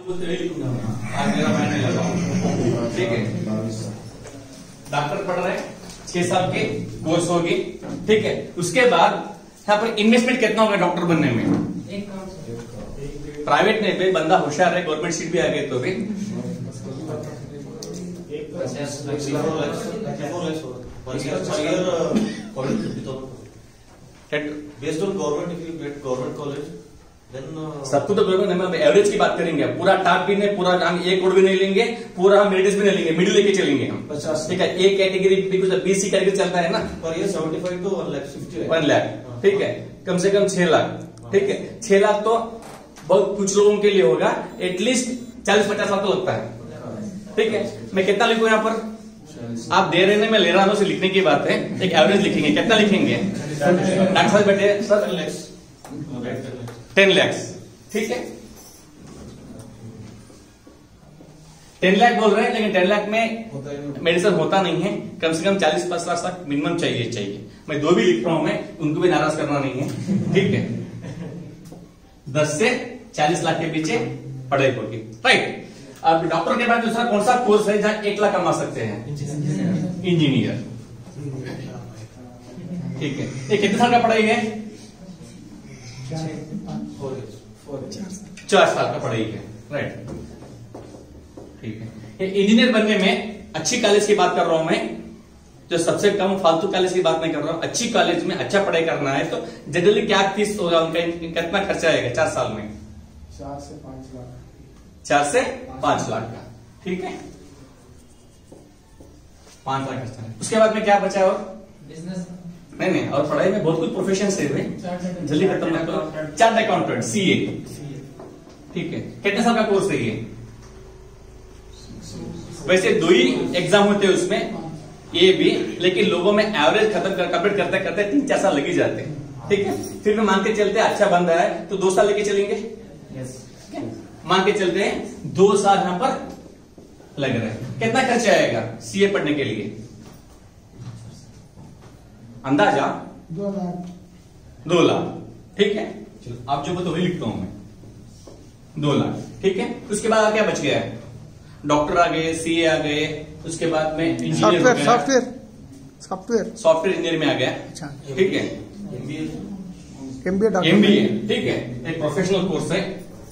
आज मेरा माइंड नहीं लगा। ठीक है, डॉक्टर पढ़ रहे हैं, 6 साल के कोर्स होगी। ठीक है, उसके बाद यहाँ पर इन्वेस्टमेंट कितना होगा डॉक्टर बनने में? प्राइवेट में भी बंदा होशियार है, गवर्नमेंट सीट भी आ गई तो भी based on government, if you get government college, then सब तो गवर्नमेंट एवरेज की बात करेंगे। पूरा टॉप भी नहीं, पूरा हम 1 करोड़ भी नहीं लेंगे, पूरा हम मेरिट्स भी नहीं लेंगे, मिडिल लेके चलेंगे हम। 50। ठीक है, एक कैटेगरी बिकॉज BC कैटेगरी चलता है ना, पर ये 75 to 1,50,000 1 लाख। ठीक है, कम से कम 6 लाख। ठीक है, 6 लाख तो बहुत कुछ लोगों के लिए होगा, एटलीस्ट 40-50 लाख तो लगता है। ठीक है, मैं कितना लिखूं यहाँ पर? आप दे रहे हैं, मैं ले रहा हूं, से लिखने की बात है। एक एवरेज लिखेंगे, कितना लिखेंगे डॉक्टर साहब? बेटे सर 10 लाख। ठीक है, 10 लाख बोल रहे हैं, लेकिन 10 लाख में मेडिसिन होता नहीं है। कम से कम 40-50 लाख तक मिनिमम चाहिए। मैं 2 भी लिख रहा हूं, मैं उनको भी नाराज करना नहीं है। ठीक है, 10 से 40 लाख के पीछे पढ़ाई होगी। राइट, अब डॉक्टर के बाद दूसरा कौन सा कोर्स है जहां 1 लाख कमा सकते हैं? इंजीनियर। ठीक है, ये कितने साल का पढ़ाई है? 4 साल का पढ़ाई है। राइट, ठीक है। ये इंजीनियर बनने में अच्छी कॉलेज की बात कर रहा हूं मैं, जो सबसे कम फालतू कॉलेज की बात नहीं कर रहा हूं। अच्छी कॉलेज में अच्छा पढ़ाई करना है तो जनरली क्या फीस होगा उनका, कितना खर्चा आएगा 4 साल में? 4 से 5 लाख। 4 से 5 लाख का। ठीक है, 5 लाख खर्चा है। उसके बाद में क्या बचा? और बिजनेस नहीं, और पढ़ाई में बहुत कुछ प्रोफेशन है भाई, जल्दी खत्म मत करो। Chart accountant CA। ठीक है, कितने साल का कोर्स है ये? वैसे 2 ही एग्जाम होते हैं उसमें, A B, लेकिन लोगों में एवरेज कंप्लीट करते करते 3-4 साल लग ही जाते हैं। ठीक है, फिर भी मान के चलते हैं अच्छा बंदा है तो 2 साल लेके चलेंगे। मान के चलते हैं 2 साल यहां पर लग रहे हैं। कितना खर्चा आएगा CA पढ़ने के लिए? अंदाजा 2 लाख। 2 लाख। ठीक है, चलो आप जो बताओ वही लिखता हूं मैं, 2 लाख। ठीक है, उसके बाद क्या बच गया है? डॉक्टर आ गए, CA आ गए, उसके बाद में इंजीनियर हो गया, सॉफ्टवेयर इंजीनियर में आ गया। अच्छा, ठीक है, MBA। ठीक है, एक प्रोफेशनल कोर्स है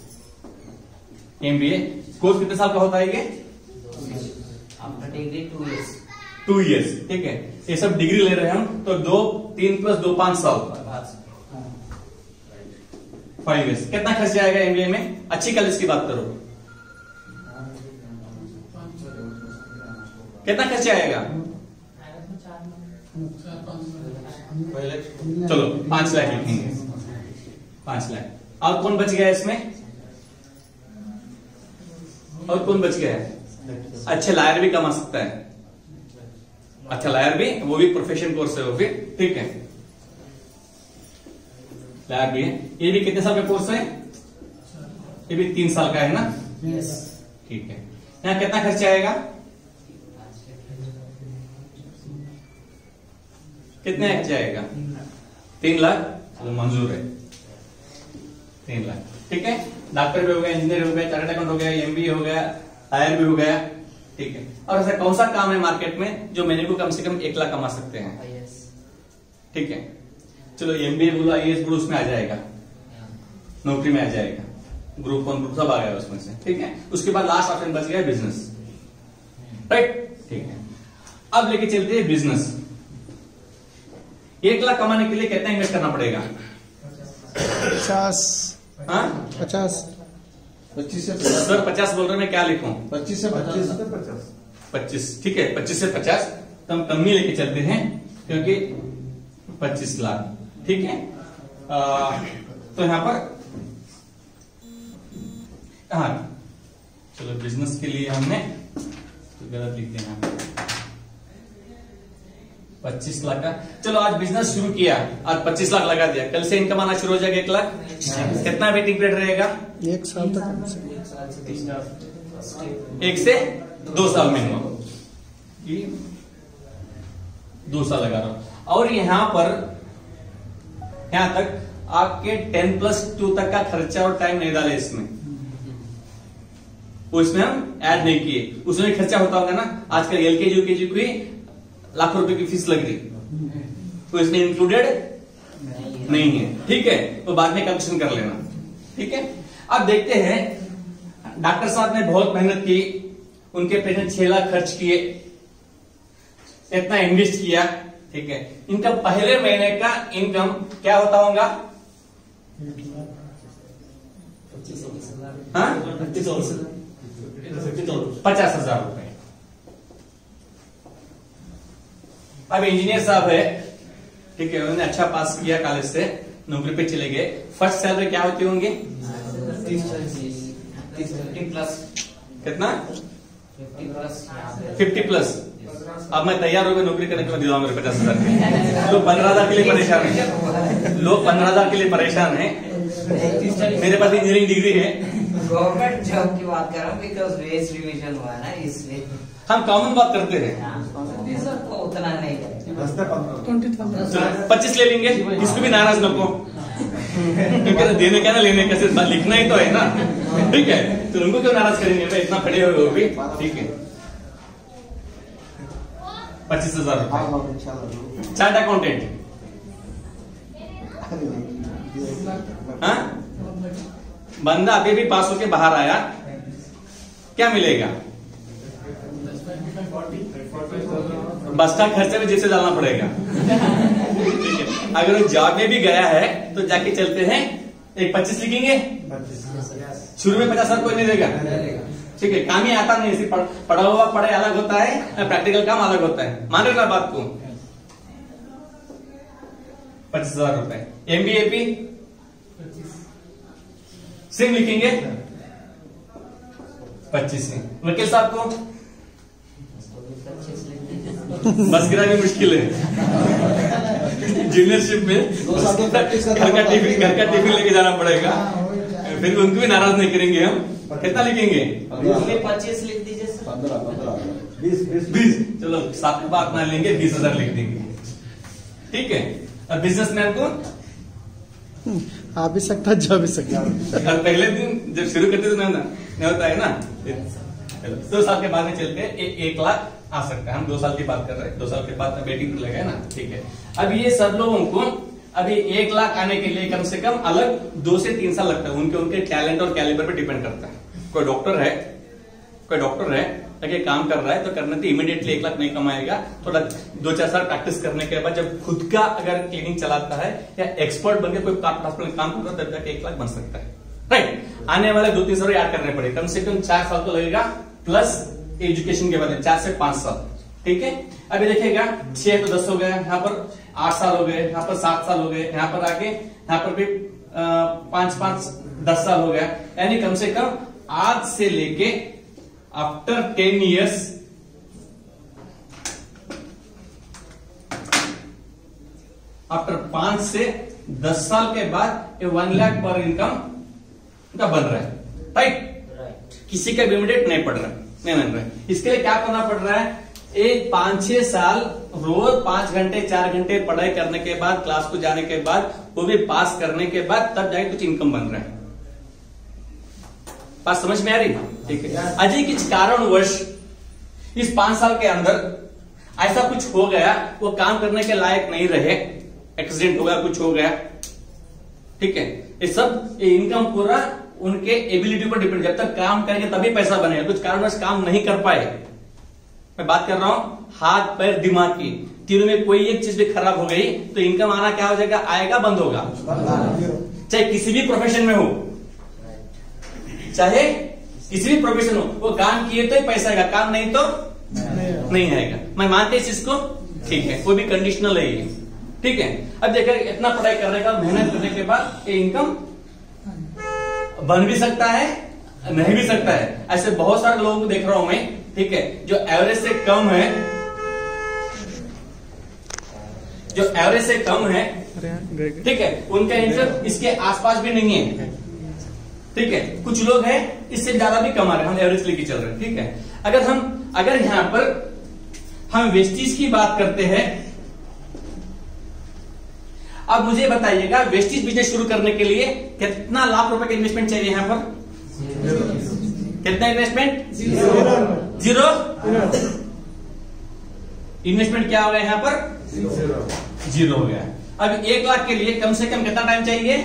MBA। कोर्स कितने साल का होता है ये? After degree 2 years। 2 years। ठीक है, ये सब डिग्री ले रहे हैं हम तो 2, 3 + 2 5 साल, 5 years। कितना खर्चा आएगा MBA में? अच्छी कॉलेज की बात करो, कितना खर्चा आएगा? चलो 5 लाख लिखेंगे, 5 लाख। और कौन बच गया इसमें? और कौन बच गया है? अच्छे लायर भी कमा सकता है, अच्छा लायर भी, वो भी प्रोफेशन कोर्स है वो भी। ठीक है, लायर भी है। ये भी कितने साल का कोर्स है? ये भी 3 साल का है ना? यस। ठीक है, यहाँ कितना खर्चा आएगा? कितने खर्चा आएगा? 3 लाख। चलो मंजूर है, 3 लाख। ठीक है, डॉक्टर भी हो गया, इंजीनियर हो गया, चार्टर्ड अकाउंट हो गया, MBA हो गया, लायर भी हो गया। ठीक है, और ऐसा कौन सा काम है मार्केट में जो महीने को कम से कम 1 लाख कमा सकते हैं? ठीक है, चलो MBA बोलो, IAS बोलो, उसमें आ जाएगा, नौकरी में आ जाएगा, ग्रुप 1 ग्रुप सब आ गया उसमें से। ठीक है, उसके बाद लास्ट ऑप्शन बच गया बिजनेस। राइट, ठीक है। अब लेके चलते हैं बिजनेस। 1 लाख कमाने के लिए कितना इन्वेस्ट करना पड़ेगा? 50। हाँ 50। 25 से सर 50 बोल रहे, मैं क्या लिखूं? 25 से 50। 25। ठीक है, 25 से 50 तो हम कम ही लेके चलते हैं, क्योंकि 25 लाख। ठीक है, तो यहां पर हाँ, चलो बिजनेस के लिए हमने तो गलत लिख देना, 25 लाख का। चलो आज बिजनेस शुरू किया, आज 25 लाख लगा दिया, कल से इनकम आना शुरू हो जाएगा 1 लाख। कितना वेटिंग पीरियड रहेगा? 1 साल तक। 1 से 2 साल मिनिमम, 2 साल लगा रहा हूं। और यहां पर यहां तक आपके 10+2 तक का खर्चा और टाइम नहीं डाले इसमें। वो इसमें हम ऐड नहीं किए, उसमें खर्चा होता होगा ना। आजकल एलकेजी यूकेजी की लाखों रुपए की फीस लग रही, तो इसमें इंक्लूडेड नहीं है, ठीक है। तो बाद में कैलकुलेशन कर लेना, ठीक है। अब देखते हैं, डॉक्टर साहब ने बहुत मेहनत की, उनके पेशेंट 6 लाख खर्च किए, इतना इन्वेस्ट किया, ठीक है। इनका पहले महीने का इनकम क्या होता होगा? 50,000 रुपए। अब इंजीनियर साहब है, ठीक है, उन्होंने अच्छा पास किया कॉलेज से, नौकरी पे चले गए। फर्स्ट सैलरी क्या होती होंगी? 50 प्लस। कितना? 50 50 प्लस। अब मैं तैयार हो गया नौकरी करने के बाद दिलाऊंगा 50,000 के। लोग 15,000 के लिए परेशान है, लोग 15,000 के लिए परेशान है। मेरे पास इंजीनियरिंग डिग्री है। गवर्नमेंट जॉब की बात कर रहा हूँ, बिकॉज वेज रिविजन हुआ ना, इसलिए हम कॉमन बात करते हैं। को उतना नहीं करेंगे। 25 ले लेंगे, इसको भी नाराज नको, क्योंकि देने क्या ना लेने का, सिर्फ लिखना ही तो है ना, ठीक है। तो उनको क्यों नाराज करेंगे भाई, इतना पढ़े हुए हो भी, ठीक है। 25,000 रुपए। चार्ट अकाउंटेंट, हाँ, बंदा अभी भी पास होके बाहर आया, क्या मिलेगा? बस का खर्चा भी जैसे डालना पड़ेगा, ठीक है। अगर वो जॉब में भी गया है तो जाके चलते हैं, एक 25 लिखेंगे, शुरू में 50,000 कोई नहीं देगा, ठीक है। काम ही आता नहीं, इसी पढ़ा हुआ पढ़ाई अलग होता है, प्रैक्टिकल काम अलग होता है, मान रहे ना बात को। 25,000 रुपए। एमबीएपी सिम लिखेंगे 25 से। वकील साहब को बस गिरानी मुश्किल है, जूनियरशिप में घर का टिफिन लेके जाना पड़ेगा, फिर उनको भी नाराज नहीं करेंगे हम। कितना लिखेंगे? 25 लिख दीजिए सर। 20। चलो साथ में बात ना लेंगे, 20,000 लिख देंगे, ठीक है। और बिजनेसमैन को आ भी सकता है, जा भी सकता है। पहले दिन जब शुरू करते तो नहीं होता है ना। 2 साल के बाद में चलते हैं, 1 लाख आ सकता है। हम 2 साल की बात कर रहे हैं, 2 साल के बाद वेटिंग लगा है ना, ठीक है। अब ये सब लोगों को अभी 1 लाख आने के लिए कम से कम अलग 2 से 3 साल लगता है, उनके टैलेंट और कैलिबर पे डिपेंड करता है। कोई डॉक्टर है अगर काम कर रहा है तो करने तो इमीडिएटली 1 लाख नहीं कमाएगा, थोड़ा 2-4 साल प्रैक्टिस करने के बाद जब खुद का अगर क्लिनिक चलाता है या एक्सपर्ट बनकर कोई हॉस्पिटल में काम करता है तब जाके 1 लाख बन सकता है, राइट। आने वाले 2-3 साल याद करने पड़े, कम से कम 4 साल तो लगेगा, प्लस एजुकेशन के बाद 4 से 5 साल, ठीक है। अभी देखिएगा 6 तो 10 हो गए, यहाँ पर 8 साल हो गए, यहाँ पर 7 साल हो गए, यहाँ पर आगे यहाँ पर भी 5-5 10 साल हो गया, यानी कम से कम आज से लेके आफ्टर 10 years आफ्टर 5 से 10 साल के बाद ये 1 लाख पर इनकम का बन रहा है, राइट। किसी का भी इमीडिएट नहीं पड़ रहा है, नहीं बन रहा है। इसके लिए क्या करना पड़ रहा है? एक 5-6 साल रोज 5 घंटे 4 घंटे पढ़ाई करने के बाद, क्लास को जाने के बाद, वो भी पास करने के बाद, तब जाके कुछ इनकम बन रहा है। बात समझ में आ रही? ठीक है। अजय किस कारणवश इस 5 साल के अंदर ऐसा कुछ हो गया, वो काम करने के लायक नहीं रहे, एक्सीडेंट हो गया, कुछ हो गया, ठीक है। ये सब इनकम पूरा उनके एबिलिटी पर डिपेंड, जब तक काम करेंगे तभी पैसा बनेगा, कुछ कारणवश काम नहीं कर पाए। मैं बात कर रहा हूं हाथ पैर दिमाग की, तीनों में कोई एक चीज भी खराब हो गई तो इनकम आना क्या हो जाएगा? आएगा, बंद होगा। चाहे किसी भी प्रोफेशन में हो, चाहे किसी भी प्रोफेशन हो, वो काम किए तो ही पैसा आएगा, काम नहीं तो नहीं आएगा। मैं मानते इस चीज को, ठीक है, वो भी कंडीशनल है ये, ठीक है। अब देखिए इतना पढ़ाई करने का, मेहनत करने के बाद ये इनकम बन भी सकता है, नहीं भी सकता है। ऐसे बहुत सारे लोगों को देख रहा हूं मैं, ठीक है, जो एवरेज से कम है, जो एवरेज से कम है, ठीक है, उनका इनकम इसके आसपास भी नहीं है, ठीक है। कुछ लोग हैं इससे ज्यादा भी कमा रहे हैं, हम एवरेज लेके चल रहे हैं, ठीक है। अगर यहां पर हम वेस्टीज की बात करते हैं, अब मुझे बताइएगा वेस्टीज बिजनेस शुरू करने के लिए कितना लाख रुपए का इन्वेस्टमेंट चाहिए? यहां पर कितना इन्वेस्टमेंट? जीरो। इन्वेस्टमेंट क्या हो गया यहाँ पर? जीरो हो गया। अब 1 लाख के लिए कम से कम कितना टाइम चाहिए?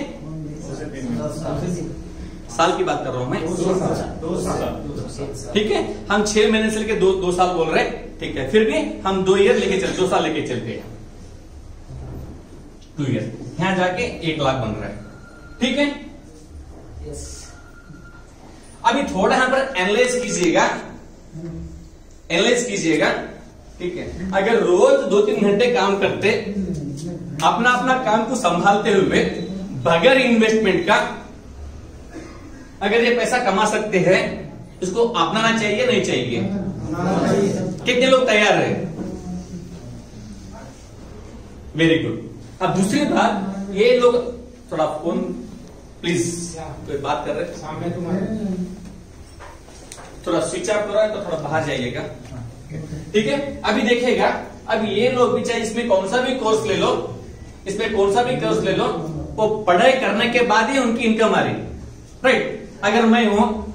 साल की बात कर रहा हूं मैं। 2 साल। ठीक है, हम 6 महीने से लेके 2 साल बोल रहे हैं, ठीक है, फिर भी हम 2 ईयर लेके चलते, 2 साल लेके चलते हैं। 2 ईयर यहां जाके 1 लाख बन रहा है, ठीक है। अभी थोड़ा यहां पर एनालाइज कीजिएगा, ठीक है। अगर रोज 2-3 घंटे काम करते, अपना अपना काम को संभालते हुए बगैर इन्वेस्टमेंट का अगर ये पैसा कमा सकते हैं, इसको अपनाना चाहिए नहीं चाहिए? कितने लोग तैयार है? Very good. अब दूसरी बात, ये लोग थोड़ा फोन प्लीज, कोई बात कर रहे सामने तुम्हारे, थोड़ा स्विच ऑफ हो रहा है तो थोड़ा बाहर जाइएगा, ठीक है। अभी देखिएगा, अब ये लोग भी चाहे इसमें कौन सा भी कोर्स ले लो, वो पढ़ाई करने के बाद ही उनकी इनकम आ रही, राइट। अगर मैं हूं